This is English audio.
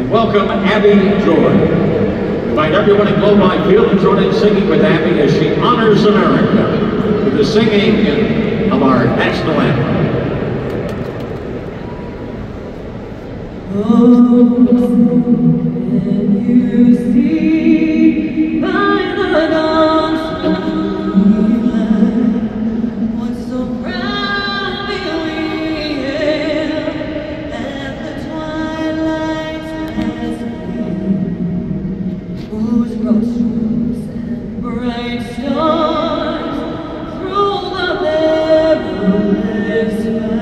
Welcome, Abby Jordan. We invite everyone in Globe Life Field to join in singing with Abby as she honors America with the singing of our national anthem. Oh, can you see by the dawn's early light what so proudly we hailed at the twilight's passing, whose broad strokes and bright stars through the perilous sky